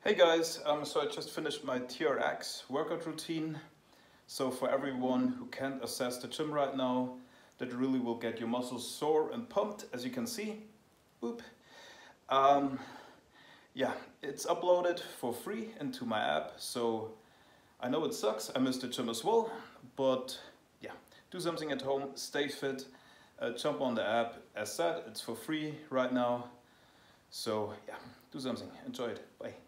Hey guys, so I just finished my TRX workout routine. So for everyone who can't access the gym right now, that really will get your muscles sore and pumped, as you can see. Boop. Yeah, it's uploaded for free into my app. So I know it sucks, I missed the gym as well, but yeah, do something at home, stay fit, jump on the app. As said, it's for free right now. So yeah, do something, enjoy it, bye.